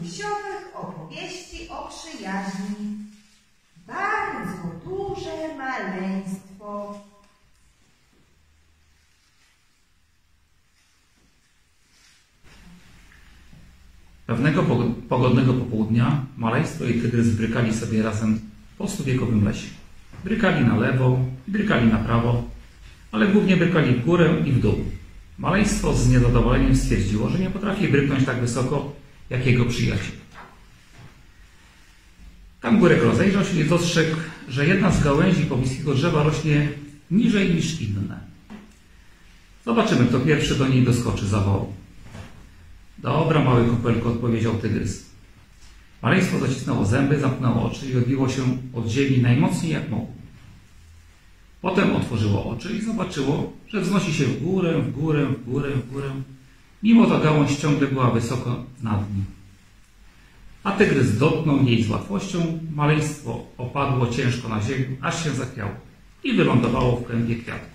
kubusiowych opowieści o przyjaźni. Bardzo duże maleństwo. Pewnego pogodnego popołudnia maleństwo i tygrys brykali sobie razem po stuwiekowym lesie. Brykali na lewo, brykali na prawo, ale głównie brykali w górę i w dół. Maleństwo z niezadowoleniem stwierdziło, że nie potrafi bryknąć tak wysoko, jak jego przyjaciel. Kangurek rozejrzał się i dostrzegł, że jedna z gałęzi pobliskiego drzewa rośnie niżej niż inne. Zobaczymy, kto pierwszy do niej doskoczy, zawołał. Dobra, mały kumpelku, odpowiedział tygrys. Maleństwo zacisnęło zęby, zamknęło oczy i odbiło się od ziemi najmocniej jak mogło. Potem otworzyło oczy i zobaczyło, że wznosi się w górę, w górę, w górę, w górę. Mimo to gałąź ciągle była wysoko nad nim. A tygrys dotknął jej z łatwością, maleństwo opadło ciężko na ziemię, aż się zachwiało i wylądowało w kłębie kwiatów.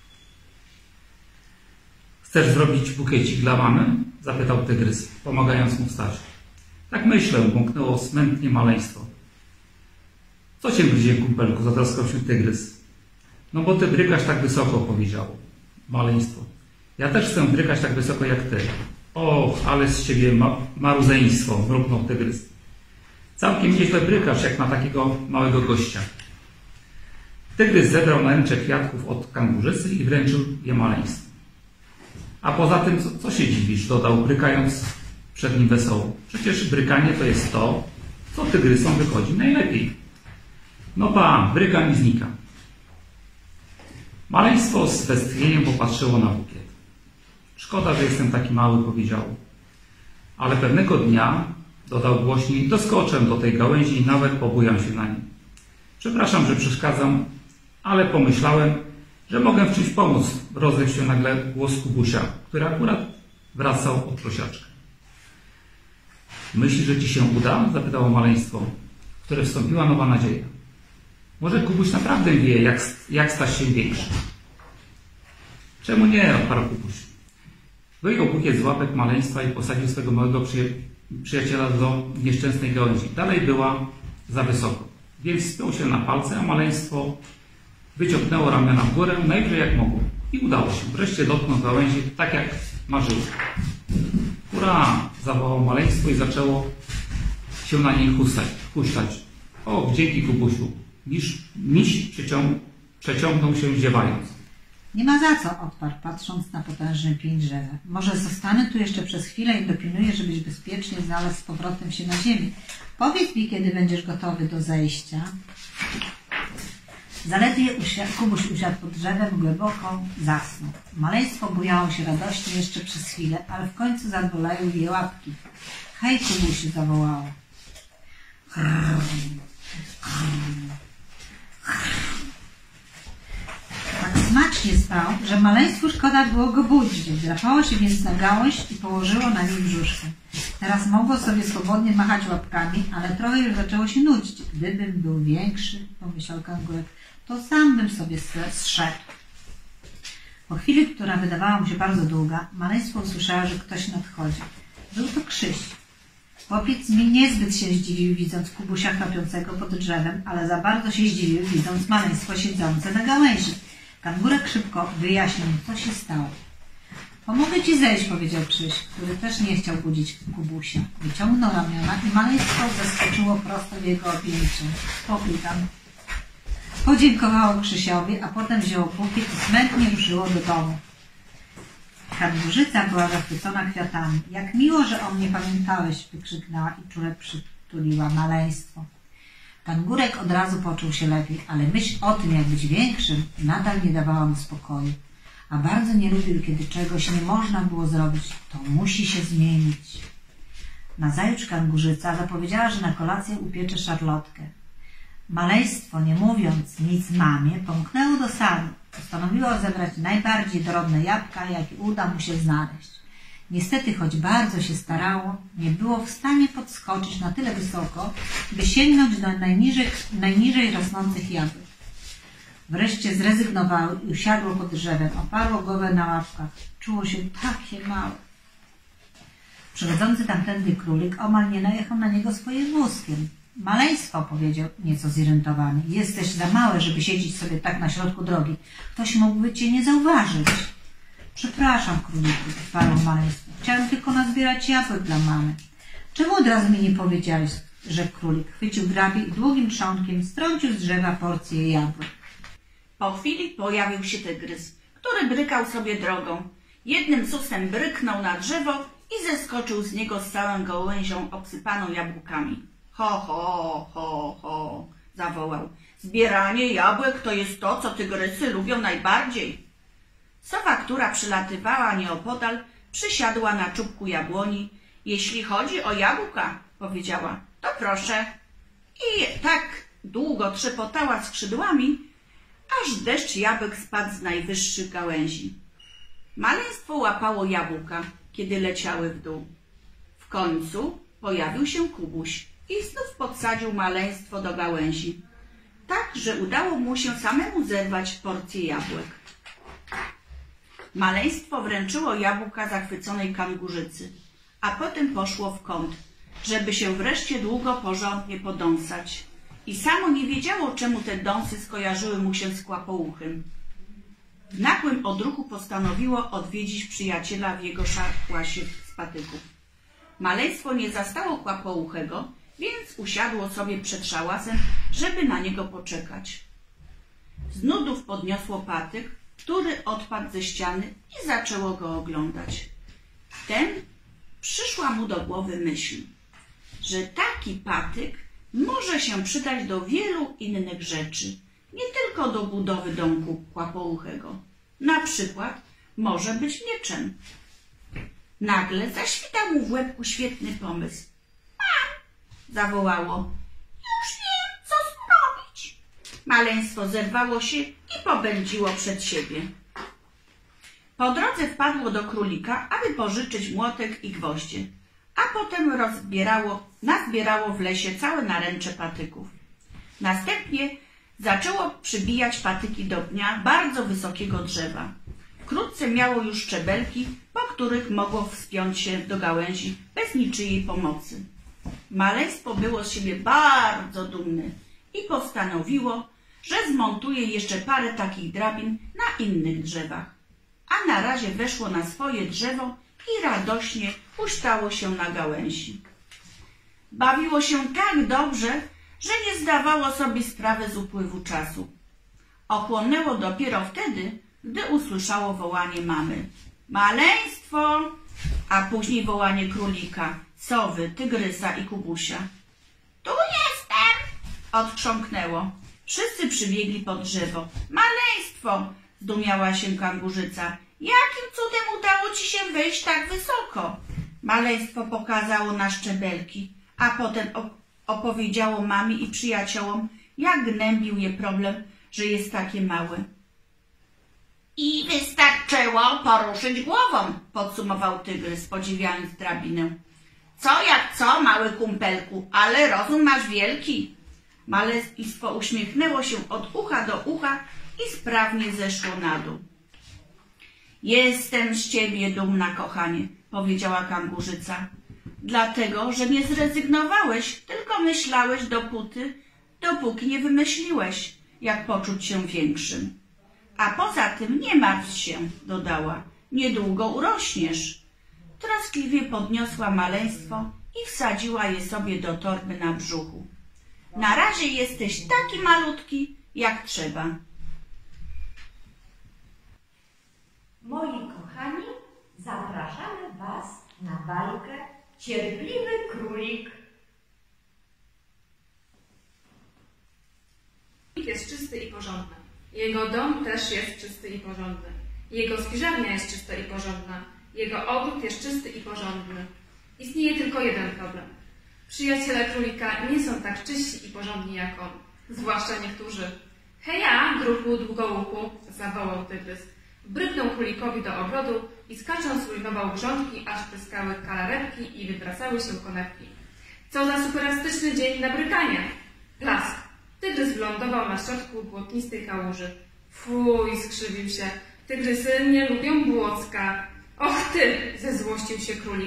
Chcesz zrobić bukiecik dla mamy? Zapytał tygrys, pomagając mu wstać. Tak myślę, bąknęło smętnie maleństwo. Co cię gryzie, kumpelku? Zatroskał się tygrys. No bo ty brykasz tak wysoko, powiedziało maleństwo. Ja też chcę brykać tak wysoko jak ty. Och, ale z ciebie maruzeństwo, mruknął tygrys. Całkiem nieźle brykasz, jak na takiego małego gościa. Tygrys zebrał naręcze kwiatków od kangurzycy i wręczył je maleństwu. A poza tym, co się dziwisz, dodał, brykając przed nim wesoło. Przecież brykanie to jest to, co tygrysom wychodzi najlepiej. No pa, brykam i znikam. Maleństwo z westchnieniem popatrzyło na bukiet. Szkoda, że jestem taki mały, powiedział. Ale pewnego dnia, dodał głośniej, doskoczę do tej gałęzi i nawet pobujam się na niej. Przepraszam, że przeszkadzam, ale pomyślałem, że mogę w czymś pomóc. Rozległ się nagle głos Kubusia, który akurat wracał od prosiaczka. Myślisz, że ci się uda? Zapytało maleństwo, w które wstąpiła nowa nadzieja. Może Kubuś naprawdę wie, jak stać się większy. Czemu nie? Odparł Kubuś. Wyjął bukiet z łapek maleństwa i posadził swego małego przyjaciela do nieszczęsnej gałęzi. Dalej była za wysoko, więc spiął się na palce, a maleństwo wyciągnęło ramiona w górę, najwyżej jak mogło. I udało się. Wreszcie dotknął gałęzi tak, jak marzyło. Hurra! Zawołał maleństwo i zaczęło się na niej huśtać. O, dzięki, Kubusiu. Miś przeciągnął się ziewając. Nie ma za co, odparł, patrząc na potężny pień drzewa. Może zostanę tu jeszcze przez chwilę i dopilnuję, żebyś bezpiecznie znalazł z powrotem się na ziemi. Powiedz mi, kiedy będziesz gotowy do zejścia. Zaledwie Kubuś usiadł pod drzewem, głęboko zasnął. Maleństwo bujało się radośnie jeszcze przez chwilę, ale w końcu zabolały je łapki. Hej, Kubusiu, zawołało. Tak smacznie spał, że maleństwu szkoda było go budzić. Wdrapało się więc na gałąź i położyło na niej brzuszkę. Teraz mogło sobie swobodnie machać łapkami, ale trochę już zaczęło się nudzić. Gdybym był większy, pomyślał kangurek, to sam bym sobie zszedł. Po chwili, która wydawała mu się bardzo długa, maleństwo usłyszało, że ktoś nadchodzi. Był to Krzyś. Chłopiec mi niezbyt się zdziwił, widząc Kubusia chrapiącego pod drzewem, ale za bardzo się zdziwił, widząc maleństwo siedzące na gałęzi. Kangurek szybko wyjaśnił, co się stało. Pomogę ci zejść, powiedział Krzyś, który też nie chciał budzić Kubusia. Wyciągnął ramiona i maleństwo zeskoczyło prosto w jego objęcie. Spokój tam. Podziękowało Krzysiowi, a potem wzięło bukiet i smętnie ruszyło do domu. Kangurzyca była zachwycona kwiatami. Jak miło, że o mnie pamiętałeś, wykrzyknęła i czule przytuliła maleństwo. Kangurek od razu poczuł się lepiej, ale myśl o tym, jak być większym, nadal nie dawała mu spokoju. A bardzo nie lubił, kiedy czegoś nie można było zrobić. To musi się zmienić. Nazajutrz kangurzyca zapowiedziała, że na kolację upiecze szarlotkę. Maleństwo, nie mówiąc nic mamie, pomknęło do sadu. Postanowiło zebrać najbardziej drobne jabłka, jakie uda mu się znaleźć. Niestety, choć bardzo się starało, nie było w stanie podskoczyć na tyle wysoko, by sięgnąć do najniżej rosnących jabłek. Wreszcie zrezygnowało i usiadło pod drzewem, oparło głowę na łapkach. Czuło się takie małe. Przechodzący tamtędy królik omal nie najechał na niego swoim wózkiem. Maleństwo, powiedział nieco zirytowany. Jesteś za małe, żeby siedzieć sobie tak na środku drogi. Ktoś mógłby cię nie zauważyć. Przepraszam, króliku, odparło maleństwo. Chciałem tylko nazbierać jabłek dla mamy. Czemu od razu mi nie powiedziałeś? Rzekł królik. Chwycił grabie i długim trzonkiem strącił z drzewa porcję jabłek. Po chwili pojawił się tygrys, który brykał sobie drogą. Jednym susem bryknął na drzewo i zeskoczył z niego z całą gałęzią obsypaną jabłkami. Ho, ho, ho, ho, zawołał. Zbieranie jabłek to jest to, co tygrysy lubią najbardziej. Sowa, która przylatywała nieopodal, przysiadła na czubku jabłoni. Jeśli chodzi o jabłka, powiedziała, to proszę. I tak długo trzepotała skrzydłami, aż deszcz jabłek spadł z najwyższych gałęzi. Maleństwo łapało jabłka, kiedy leciały w dół. W końcu pojawił się Kubuś i znów podsadził maleństwo do gałęzi, tak, że udało mu się samemu zerwać porcję jabłek. Maleństwo wręczyło jabłka zachwyconej kangurzycy, a potem poszło w kąt, żeby się wreszcie długo porządnie podąsać. I samo nie wiedziało, czemu te dąsy skojarzyły mu się z kłapouchym. W nagłym odruchu postanowiło odwiedzić przyjaciela w jego szarkłasie z patyków. Maleństwo nie zastało kłapouchego, więc usiadło sobie przed szałasem, żeby na niego poczekać. Z nudów podniosło patyk, który odpadł ze ściany i zaczęło go oglądać. Wtem przyszła mu do głowy myśl, że taki patyk może się przydać do wielu innych rzeczy, nie tylko do budowy domku kłapouchego. Na przykład może być mieczem. Nagle zaświtał mu w łebku świetny pomysł. Zawołało. Już wiem, co zrobić. Maleństwo zerwało się i popędziło przed siebie. Po drodze wpadło do królika, aby pożyczyć młotek i gwoździe, a potem nazbierało w lesie całe naręcze patyków. Następnie zaczęło przybijać patyki do pnia bardzo wysokiego drzewa. Wkrótce miało już szczebelki, po których mogło wspiąć się do gałęzi bez niczyjej pomocy. Maleństwo było z siebie bardzo dumne i postanowiło, że zmontuje jeszcze parę takich drabin na innych drzewach. A na razie weszło na swoje drzewo i radośnie huśtało się na gałęzi. Bawiło się tak dobrze, że nie zdawało sobie sprawy z upływu czasu. Ochłonęło dopiero wtedy, gdy usłyszało wołanie mamy. Maleństwo! A później wołanie królika, sowy, tygrysa i Kubusia. Tu jestem! Odkrząknęło. Wszyscy przybiegli pod drzewo. Maleństwo! Zdumiała się kangurzyca. Jakim cudem udało ci się wejść tak wysoko? Maleństwo pokazało na szczebelki, a potem opowiedziało mamie i przyjaciołom, jak gnębił je problem, że jest takie małe. I wystarczyło poruszyć głową, podsumował tygrys, podziwiając drabinę. Co jak co, mały kumpelku, ale rozum masz wielki. Maleństwo uśmiechnęło się od ucha do ucha i sprawnie zeszło na dół. Jestem z ciebie dumna, kochanie, powiedziała kangurzyca. Dlatego, że nie zrezygnowałeś, tylko myślałeś dopóki nie wymyśliłeś, jak poczuć się większym. A poza tym nie martw się, dodała, niedługo urośniesz. Troskliwie podniosła maleństwo i wsadziła je sobie do torby na brzuchu. Na razie jesteś taki malutki, jak trzeba. Moi kochani, zapraszamy Was na bajkę Cierpliwy Królik. Jest czysty i porządny. Jego dom też jest czysty i porządny. Jego spiżarnia jest czysta i porządna. Jego ogród jest czysty i porządny. Istnieje tylko jeden problem. Przyjaciele królika nie są tak czyści i porządni jak on. Zwłaszcza niektórzy. Heja, druhu długouchu, zawołał tygrys. Bryknął królikowi do ogrodu i skacząc rujnował grządki, aż pryskały kalarebki i wywracały się konewki. Co za superastyczny dzień na brykanie! Plask! Tygrys wylądował na środku błotnistej kałuży. Fuj, skrzywił się. Tygrysy nie lubią błocka. Och ty! Zezłościł się królik.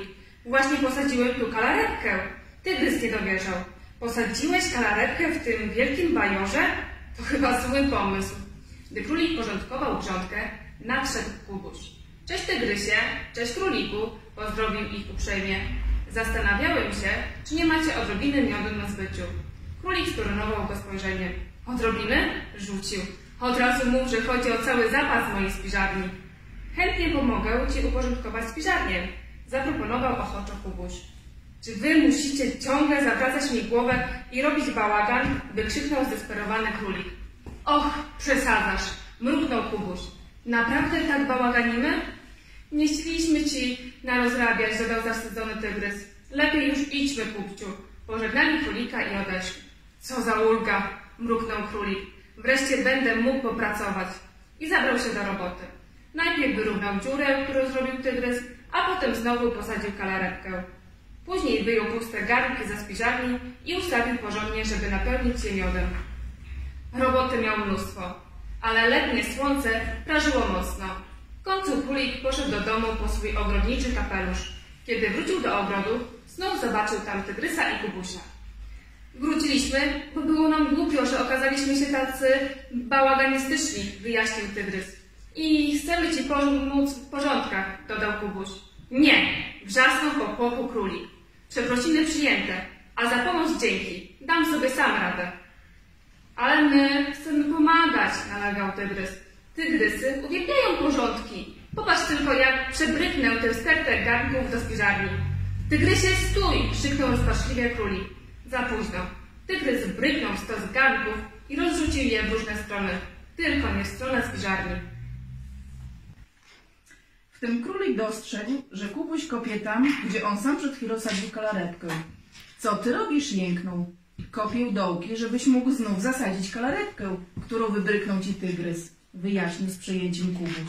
Właśnie posadziłem tu kalaretkę. Tygrys nie dowierzał. Posadziłeś kalaretkę w tym wielkim bajorze? To chyba zły pomysł. Gdy królik porządkował grządkę, nadszedł Kubuś. Cześć tygrysie, cześć króliku, pozdrowił ich uprzejmie. Zastanawiałem się, czy nie macie odrobiny miodu na zbyciu. Królik skorunował go spojrzeniem. Odrobiny? Rzucił. Od razu mów, że chodzi o cały zapas mojej spiżarni. Chętnie pomogę ci uporządkować spiżarnię, zaproponował ochoczo Kubuś. Czy wy musicie ciągle zawracać mi głowę i robić bałagan? Wykrzyknął zdesperowany królik. Och, przesadzasz, mruknął Kubuś. Naprawdę tak bałaganimy? Nie chcieliśmy ci narozrabiać, dodał zawstydzony tygrys. Lepiej już idźmy, Kubciu. Pożegnali królika i odeszli. Co za ulga, mruknął królik. Wreszcie będę mógł popracować. I zabrał się do roboty. Najpierw wyrównał dziurę, którą zrobił tygrys, a potem znowu posadził kalaretkę. Później wyjął puste garnki ze spiżarni i ustawił porządnie, żeby napełnić je miodem. Roboty miał mnóstwo, ale letnie słońce prażyło mocno. W końcu królik poszedł do domu po swój ogrodniczy kapelusz. Kiedy wrócił do ogrodu, znów zobaczył tam tygrysa i Kubusia. Wróciliśmy, bo było nam głupio, że okazaliśmy się tacy bałaganistyczni, wyjaśnił tygrys. I chcemy ci pomóc w porządkach, dodał Kubuś. Nie, wrzasnął po płochu królik. Przeprosiny przyjęte, a za pomoc dzięki. Dam sobie sam radę. Ale my chcemy pomagać, nalegał tygrys. Tygrysy uwielbiają porządki. Popatrz tylko, jak przebryknę tę stertę garnków do spiżarni. Tygrysie, stój! Krzyknął rozpaczliwie królik. Za późno. Tygrys bryknął stos garnków i rozrzucił je w różne strony. Tylko nie w stronę spiżarni. Wtem królik dostrzegł, że Kubuś kopie tam, gdzie on sam przed chwilą sadził kalaretkę. Co ty robisz? Jęknął. Kopię dołki, żebyś mógł znów zasadzić kalaretkę, którą wybryknął ci tygrys, wyjaśnił z przejęciem Kubuś.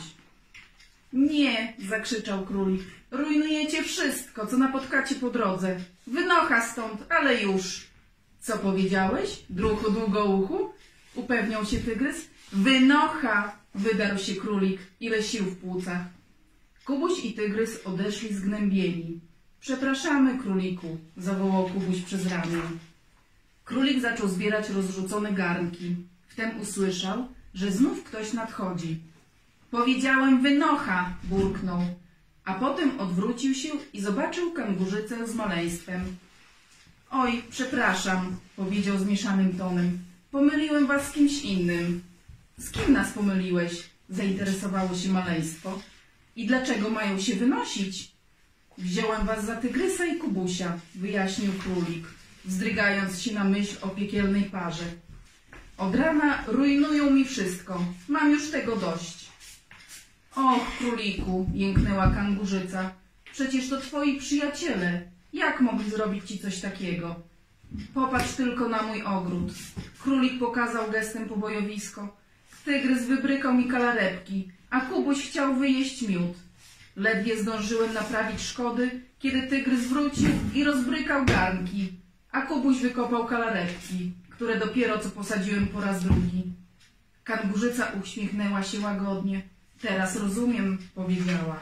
Nie, zakrzyczał królik. Rujnujecie wszystko, co napotkacie po drodze. Wynocha stąd, ale już. Co powiedziałeś? Druchu długouchu? Upewniał się tygrys. Wynocha! Wydarł się królik, ile sił w płucach. Kubuś i tygrys odeszli zgnębieni. Przepraszamy, króliku, zawołał Kubuś przez ramię. Królik zaczął zbierać rozrzucone garnki. Wtem usłyszał, że znów ktoś nadchodzi. Powiedziałem wynocha, burknął, a potem odwrócił się i zobaczył kangurzycę z maleństwem. Oj, przepraszam, powiedział zmieszanym tonem. Pomyliłem was z kimś innym. Z kim nas pomyliłeś? Zainteresowało się maleństwo. I dlaczego mają się wynosić? Wziąłem was za tygrysa i Kubusia, wyjaśnił królik, wzdrygając się na myśl o piekielnej parze. Od rana rujnują mi wszystko. Mam już tego dość. Och, króliku, jęknęła kangurzyca. Przecież to twoi przyjaciele. Jak mogli zrobić ci coś takiego? Popatrz tylko na mój ogród. Królik pokazał gestem pobojowisko. Tygrys wybrykał mi kalaretki, a Kubuś chciał wyjeść miód. Ledwie zdążyłem naprawić szkody, kiedy tygrys wrócił i rozbrykał garnki, a Kubuś wykopał kalaretki, które dopiero co posadziłem po raz drugi. Kangurzyca uśmiechnęła się łagodnie. Teraz rozumiem, powiedziała.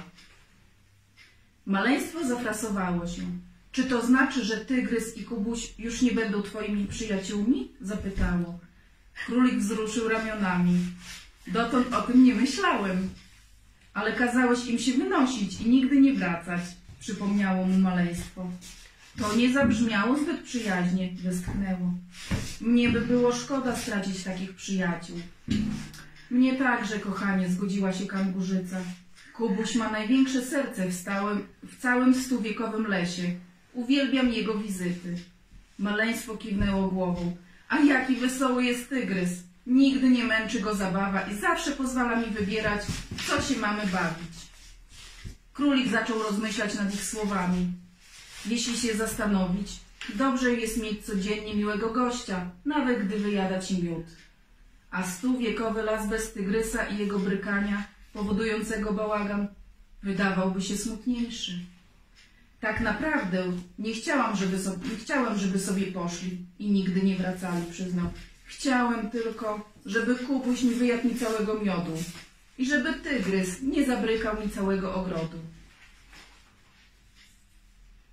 Maleństwo zafrasowało się. Czy to znaczy, że tygrys i Kubuś już nie będą twoimi przyjaciółmi? Zapytało. Królik wzruszył ramionami. Dotąd o tym nie myślałem. Ale kazałeś im się wynosić i nigdy nie wracać, przypomniało mu maleństwo. To nie zabrzmiało zbyt przyjaźnie, westchnęło. Mnie by było szkoda stracić takich przyjaciół. Mnie także, kochanie, zgodziła się kangurzyca. Kubuś ma największe serce w całym stuwiekowym lesie. Uwielbiam jego wizyty. Maleństwo kiwnęło głową. A jaki wesoły jest tygrys. Nigdy nie męczy go zabawa i zawsze pozwala mi wybierać, co się mamy bawić. Królik zaczął rozmyślać nad ich słowami. Jeśli się zastanowić, dobrze jest mieć codziennie miłego gościa, nawet gdy wyjada ci miód. A stuwiekowy las bez tygrysa i jego brykania, powodującego bałagan, wydawałby się smutniejszy. Tak naprawdę nie chciałem, żeby sobie poszli i nigdy nie wracali, przyznał. Chciałem tylko, żeby Kubuś nie wyjadł mi całego miodu i żeby tygrys nie zabrykał mi całego ogrodu.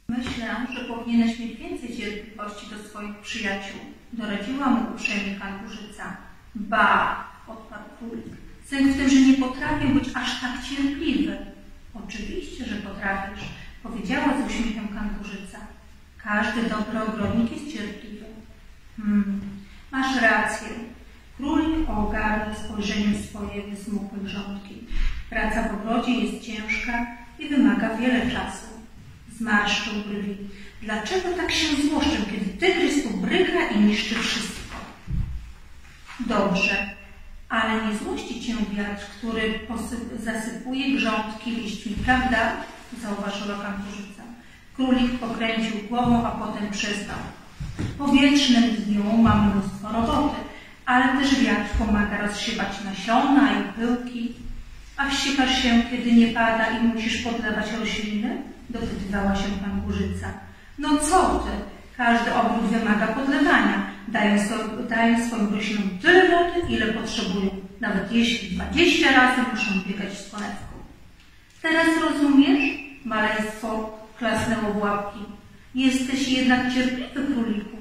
Myślę, że powinieneś mieć więcej cierpliwości do swoich przyjaciół, doradziła mu uprzejmie Kangurzyca. Ba, odparł królik. Sęk w tym, że nie potrafię być aż tak cierpliwy. Oczywiście, że potrafisz, powiedziała z uśmiechem Kangurzyca. Każdy dobry ogrodnik jest cierpliwy. Masz rację. Królik ogarnął spojrzeniem swoje wysmukłe grządki. Praca w ogrodzie jest ciężka i wymaga wiele czasu. Zmarszczył brwi. Dlaczego tak się złoszczę, kiedy tygrys tu bryka i niszczy wszystko? Dobrze, ale nie złości cię wiatr, który zasypuje grządki liśćmi, prawda? Zauważyła Kangurzyca. Królik pokręcił głową, a potem przyznał. W powietrznym dniu mam mnóstwo roboty, ale też wiatr pomaga rozsiewać nasiona i pyłki. A wściekasz się, kiedy nie pada i musisz podlewać rośliny? Dopytywała się Kangurzyca. No co ty? Każdy ogród wymaga podlewania. Daję swoim roślinom tyle wody, ile potrzebują. Nawet jeśli 20 razy muszą biegać w słoneczku. Teraz rozumiesz? Maleństwo klasnęło w łapki. Jesteś jednak cierpliwy, króliku.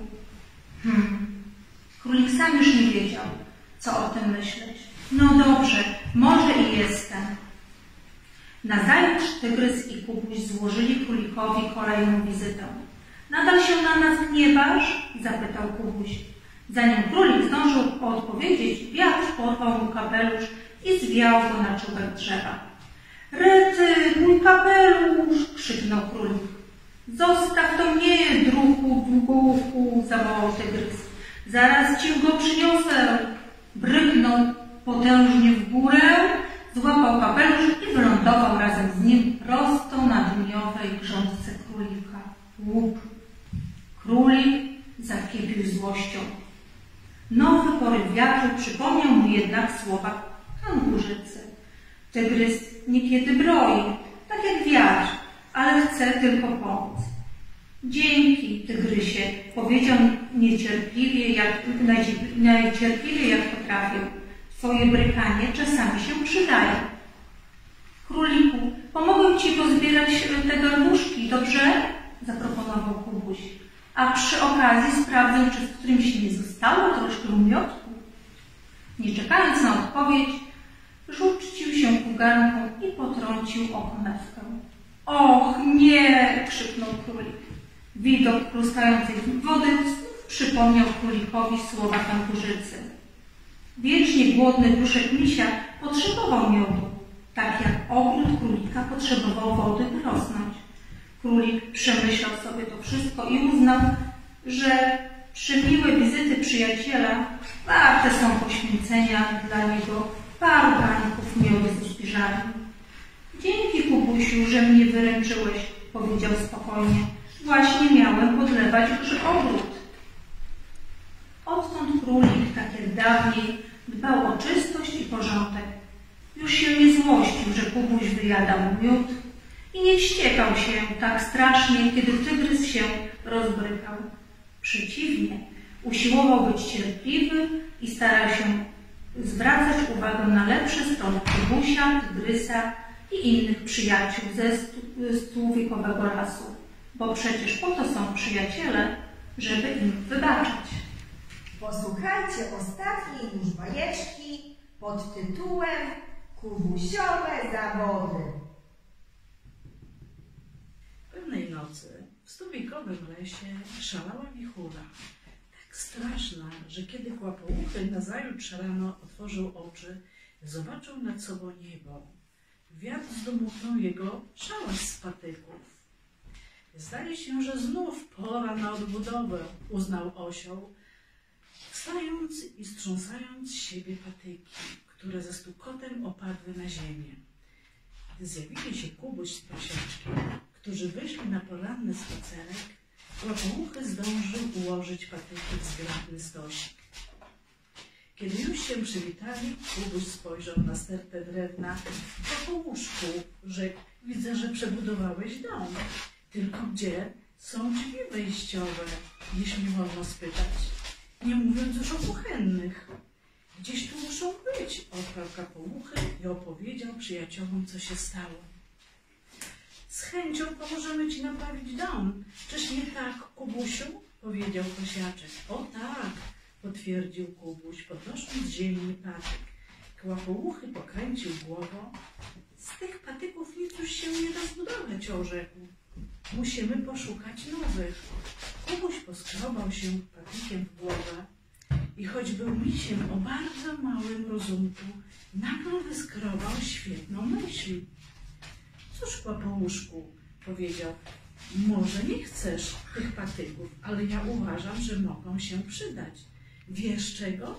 Królik sam już nie wiedział, co o tym myśleć. No dobrze, może i jestem. Nazajutrz tygrys i Kubuś złożyli królikowi kolejną wizytę. Nadal się na nas gniewasz? Zapytał Kubuś. Zanim królik zdążył odpowiedzieć, wiatr porwał mu kapelusz i zwiał go na czubek drzewa. Rety, mój kapelusz! Krzyknął królik. Zostaw to mnie, druhu, długołówku! Zawołał tygrys. Zaraz ci go przyniosę! Bryknął potężnie w górę, złapał kapelusz i wylądował razem z nim prosto na dniowej grządce królika. Łup! Królik zakipił złością. Nowy poryw wiatru przypomniał mu jednak słowa Kangurzycy. Tygrys niekiedy broi, tak jak wiatr, ale chce tylko pomóc. Dzięki, tygrysie, powiedział najcierpliwiej jak potrafił. Twoje brykanie czasami się przydaje. Króliku, pomogę ci pozbierać te garnuszki, dobrze? Zaproponował Kubuś. A przy okazji sprawdzę, czy w którymś nie zostało troszkę miotku. Nie czekając na odpowiedź, rzucił się ku garnkom i potrącił o konewkę. Och, nie! Krzyknął królik. Widok pluskającej wody przypomniał królikowi słowa Kangurzycy. Wiecznie głodny brzuszek misia potrzebował miodu, tak jak ogród królika potrzebował wody, by rosnąć. Królik przemyślał sobie to wszystko i uznał, że przemiłe wizyty przyjaciela warte są poświęcenia dla niego paru garnków miodu ze spiżarni. Dzięki, Kubusiu, że mnie wyręczyłeś, powiedział spokojnie. Właśnie miałem podlewać ogród. Odtąd królik, tak jak dawniej, dbał o czystość i porządek. Już się nie złościł, że Kubuś wyjadał miód i nie wściekał się tak strasznie, kiedy tygrys się rozbrykał. Przeciwnie, usiłował być cierpliwy i starał się zwracać uwagę na lepsze strony Kubusia, tygrysa i innych przyjaciół z tułowikowego lasu, bo przecież po to są przyjaciele, żeby im wybaczać. Posłuchajcie ostatniej już bajeczki pod tytułem Kubusiowe zawody. Pewnej nocy w stubikowym lesie szalała wichura. Tak straszna, że kiedy kłapouchy nazajutrz rano otworzył oczy, zobaczył nad sobą niebo. Wiatr zdmuchnął jego szałas z patyków. Zdaje się, że znów pora na odbudowę, uznał osioł, wstając i strząsając z siebie patyki, które ze stukotem opadły na ziemię. Gdy zjawili się Kubuś z Prosiaczkiem, którzy wyszli na poranny spacerek, kłapouchy zdążył ułożyć patyki w zgrabny stosik. Kiedy już się przywitali, Kubuś spojrzał na stertę drewna. To po łóżku, rzekł, widzę, że przebudowałeś dom. Tylko gdzie są drzwi wejściowe, jeśli można spytać? Nie mówiąc już o kuchennych. Gdzieś tu muszą być, odparł kapouchy i opowiedział przyjaciołom, co się stało. Z chęcią pomożemy ci naprawić dom. Czyż nie tak, Kubusiu? Powiedział prosiaczek. O tak, potwierdził Kubuś, podnosząc z ziemi patyk. Kłapouchy pokręcił głową. Z tych patyków nic już się nie da zbudować, orzekł. Musimy poszukać nowych. Kubuś poskrobał się patykiem w głowę i choć był misiem o bardzo małym rozumku, nagle wyskrobał świetną myśl. Cóż, Kłapouszku, powiedział, może nie chcesz tych patyków, ale ja uważam, że mogą się przydać. Wiesz czego?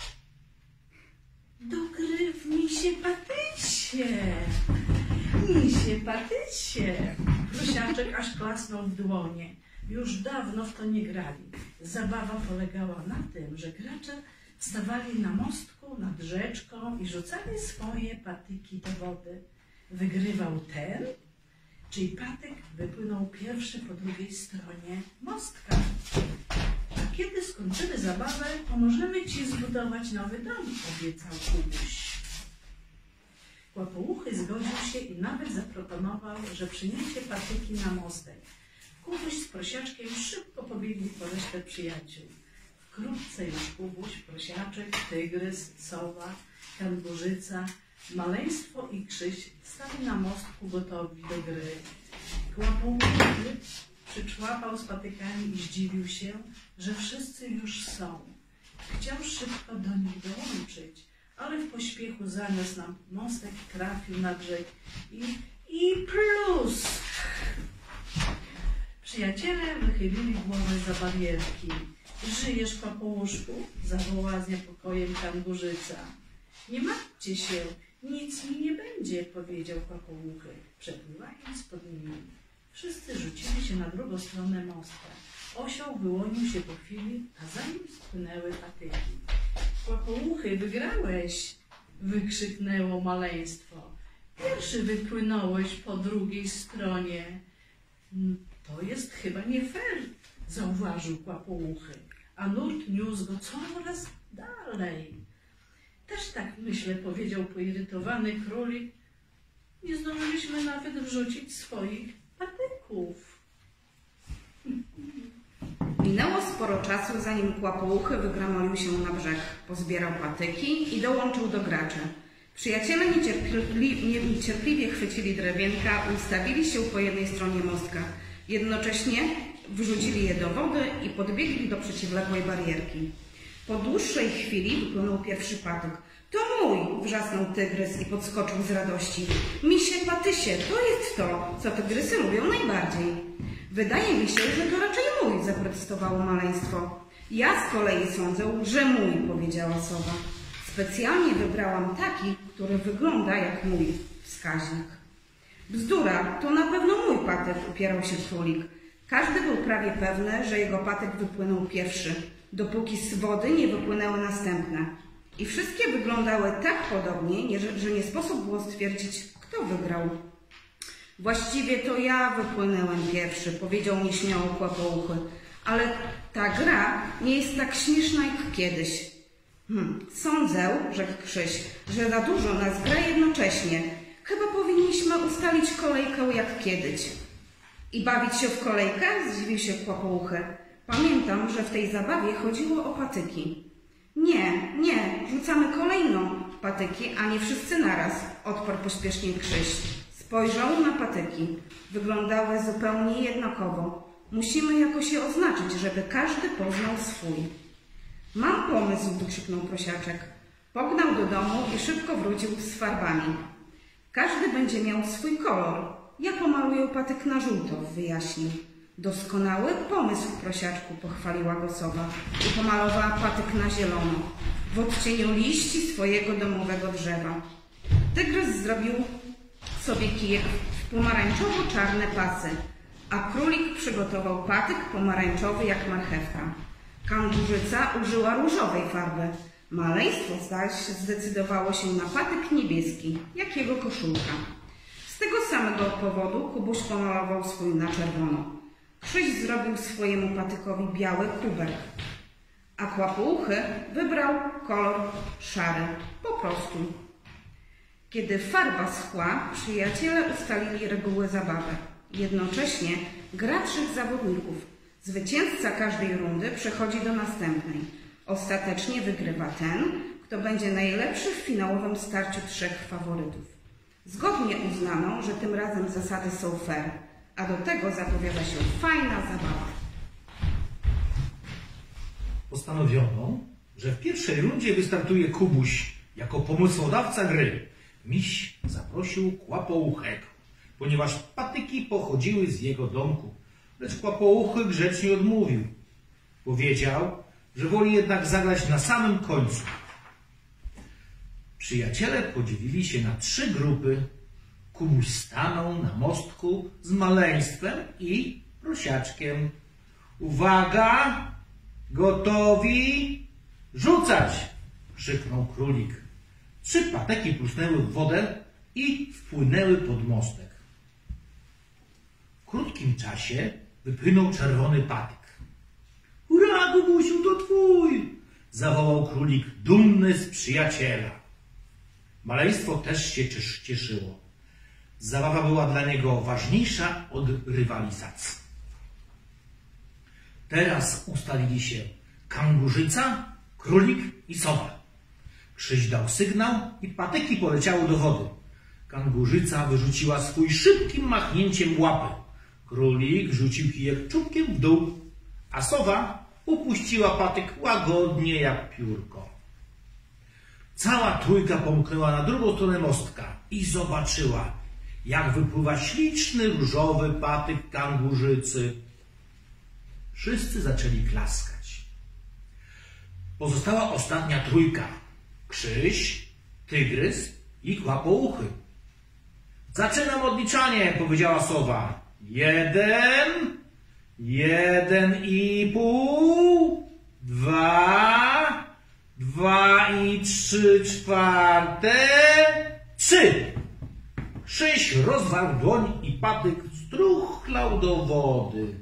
Do gry w misie patysie. Misie patysie. Prosiaczek aż klasnął w dłonie. Już dawno w to nie grali. Zabawa polegała na tym, że gracze stawali na mostku nad rzeczką i rzucali swoje patyki do wody. Wygrywał ten, czyj patyk wypłynął pierwszy po drugiej stronie mostka. A kiedy skończymy zabawę, pomożemy ci zbudować nowy dom, obiecał Kubuś. Kłapouchy zgodził się i nawet zaproponował, że przyniesie patyki na mostek. Kubuś z prosiaczkiem szybko pobiegli po resztę przyjaciół. Wkrótce już Kubuś, prosiaczek, tygrys, sowa, kangurzyca, maleństwo i Krzyś stali na mostku gotowi do gry. Kłapouchy przyczłapał z patykami i zdziwił się, że wszyscy już są. Chciał szybko do nich dołączyć, ale w pośpiechu zaniósł nam mostek, trafił na brzeg i plus! Przyjaciele wychylili głowę za barierki. Żyjesz, Kłapouszku? Zawołała z niepokojem kangurzyca. Nie martwcie się, nic mi nie będzie, powiedział Kłapouchy, przepływając pod nimi. Wszyscy rzucili się na drugą stronę mostka. Osioł wyłonił się po chwili, a za nim spłynęły patyki. Kłapouchy, wygrałeś! Wykrzyknęło maleństwo. Pierwszy wypłynąłeś po drugiej stronie. To jest chyba nie fair, zauważył Kłapouchy, a nurt niósł go coraz dalej. Też tak myślę, powiedział poirytowany królik. Nie zdążyliśmy nawet wrzucić swoich patyków. Minęło sporo czasu, zanim Kłapouchy wygramolił się na brzeg, pozbierał patyki i dołączył do graczy. Przyjaciele niecierpliwie chwycili drewienka, ustawili się po jednej stronie mostka. Jednocześnie wrzucili je do wody i podbiegli do przeciwległej barierki. Po dłuższej chwili wypłynął pierwszy patyk. To mój! Wrzasnął tygrys i podskoczył z radości. Misie patysie, to jest to, co tygrysy lubią najbardziej. Wydaje mi się, że to raczej mój, zaprotestowało maleństwo. Ja z kolei sądzę, że mój, powiedziała sowa. Specjalnie wybrałam taki, który wygląda jak mój wskaźnik. Bzdura, to na pewno mój patyk, upierał się królik. Każdy był prawie pewny, że jego patyk wypłynął pierwszy, dopóki z wody nie wypłynęły następne. I wszystkie wyglądały tak podobnie, że nie sposób było stwierdzić, kto wygrał. Właściwie to ja wypłynęłem pierwszy, powiedział nieśmiało Kłapouchy. Ale ta gra nie jest tak śmieszna jak kiedyś. Sądzę, rzekł Krzyś, że za dużo nas gra jednocześnie. Chyba powinniśmy ustalić kolejkę jak kiedyś. I bawić się w kolejkę? Zdziwił się Kłapouchy. Pamiętam, że w tej zabawie chodziło o patyki. Nie, rzucamy kolejną patyki, a nie wszyscy naraz, odparł pośpiesznie Krzyś. Spojrzał na patyki. Wyglądały zupełnie jednakowo. Musimy jakoś je oznaczyć, żeby każdy poznał swój. Mam pomysł, wykrzyknął prosiaczek. Pognał do domu i szybko wrócił z farbami. Każdy będzie miał swój kolor. Ja pomaluję patyk na żółto, wyjaśnił. Doskonały pomysł, prosiaczku, pochwaliła go sowa i pomalowała patyk na zielono, w odcieniu liści swojego domowego drzewa. Tygrys zrobił sobie kijek w pomarańczowo-czarne pasy, a królik przygotował patyk pomarańczowy jak marchewka. Kangurzyca użyła różowej farby. Maleństwo zaś zdecydowało się na patyk niebieski, jak jego koszulka. Z tego samego powodu Kubuś pomalował swój na czerwono. Krzyś zrobił swojemu patykowi biały kubek, a Kłapouchy wybrał kolor szary, po prostu. Kiedy farba schła, przyjaciele ustalili reguły zabawy. Jednocześnie gra 3 zawodników. Zwycięzca każdej rundy przechodzi do następnej. Ostatecznie wygrywa ten, kto będzie najlepszy w finałowym starciu 3 faworytów. Zgodnie uznano, że tym razem zasady są fair, a do tego zapowiada się fajna zabawa. Postanowiono, że w pierwszej rundzie wystartuje Kubuś jako pomysłodawca gry. Miś zaprosił Kłapouchego, ponieważ patyki pochodziły z jego domku, lecz Kłapouchy grzecznie odmówił. Powiedział, że woli jednak zagrać na samym końcu. Przyjaciele podzielili się na 3 grupy. Kubuś stanął na mostku z maleństwem i prosiaczkiem. Uwaga! Gotowi? Rzucać! Krzyknął królik. 3 patyki plusnęły w wodę i wpłynęły pod mostek. W krótkim czasie wypłynął czerwony patyk. Hurra, Kubusiu, to twój! Zawołał królik, dumny z przyjaciela. Maleństwo też się cieszyło. Zabawa była dla niego ważniejsza od rywalizacji. Teraz ustalili się kangurzyca, królik i sowa. Krzyś dał sygnał i patyki poleciały do wody. Kangurzyca wyrzuciła swój szybkim machnięciem łapy. Królik rzucił kijek czubkiem w dół, a sowa upuściła patyk łagodnie jak piórko. Cała trójka pomknęła na drugą stronę mostka i zobaczyła, jak wypływa śliczny różowy patyk kangurzycy. Wszyscy zaczęli klaskać. Pozostała ostatnia trójka. Krzyś, tygrys i Kłapouchy. Zaczynam odliczanie, powiedziała sowa. 1, 1,5, 2, 2,3/4, 3. Krzyś rozwarł dłoń i patyk struchlał do wody.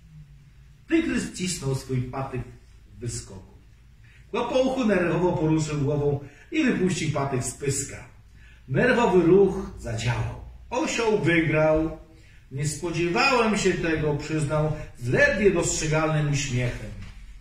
Tygrys cisnął swój patyk w wyskoku. Kłapouchy nerwowo poruszył głową i wypuścił patyk z pyska. Nerwowy ruch zadziałał. Osioł wygrał. Nie spodziewałem się tego, przyznał z ledwie dostrzegalnym uśmiechem.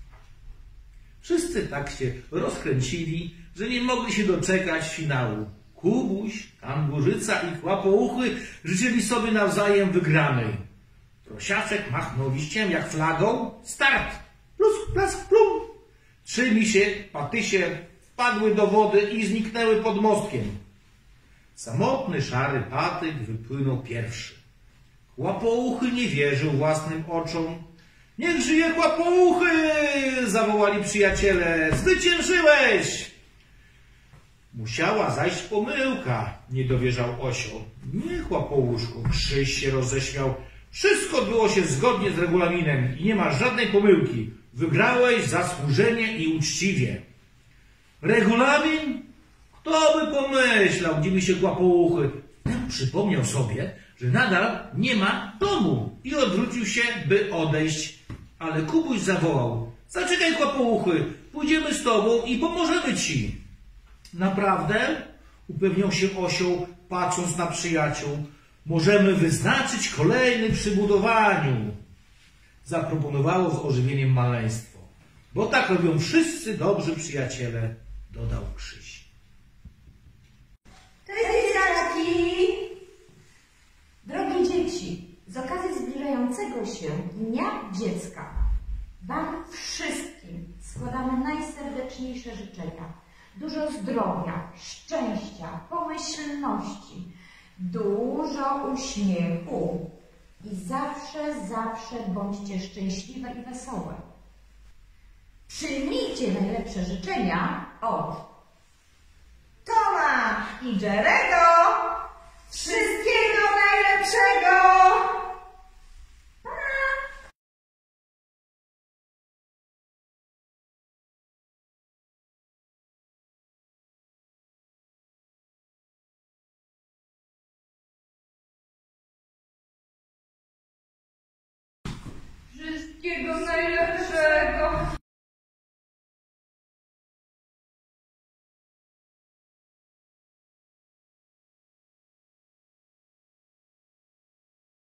Wszyscy tak się rozkręcili, że nie mogli się doczekać finału. Kubuś, kangurzyca i Kłapouchy życzyli sobie nawzajem wygranej. Prosiaczek machnął liściem jak flagą. Start! Plusk, plask, plum! 3 misie, patysie wpadły do wody i zniknęły pod mostkiem. Samotny, szary patyk wypłynął pierwszy. Kłapouchy nie wierzył własnym oczom. Niech żyje Kłapouchy! Zawołali przyjaciele. Zwyciężyłeś! Musiała zajść pomyłka, nie dowierzał osioł. Nie, Kłapouszku, Krzyś się roześmiał. Wszystko odbyło się zgodnie z regulaminem i nie ma żadnej pomyłki. Wygrałeś zasłużenie i uczciwie. Regulamin? Kto by pomyślał, dziwi się Kłapouchy. Przypomniał sobie, że nadal nie ma domu i odwrócił się, by odejść. Ale Kubuś zawołał. Zaczekaj, Kłapouchy, pójdziemy z tobą i pomożemy ci. Naprawdę? Upewniał się osioł, patrząc na przyjaciół. Możemy wyznaczyć kolejny przy budowaniu. Zaproponowało z ożywieniem maleństwo. Bo tak robią wszyscy dobrzy przyjaciele, dodał Krzyś. Cześć, dzieciaki! Drogie dzieci, z okazji zbliżającego się Dnia Dziecka Wam wszystkim składamy najserdeczniejsze życzenia. Dużo zdrowia, szczęścia, pomyślności, dużo uśmiechu i zawsze bądźcie szczęśliwe i wesołe. Przyjmijcie najlepsze życzenia od Toma i Jerego. Wszystkiego najlepszego! Wszystkiego najlepszego!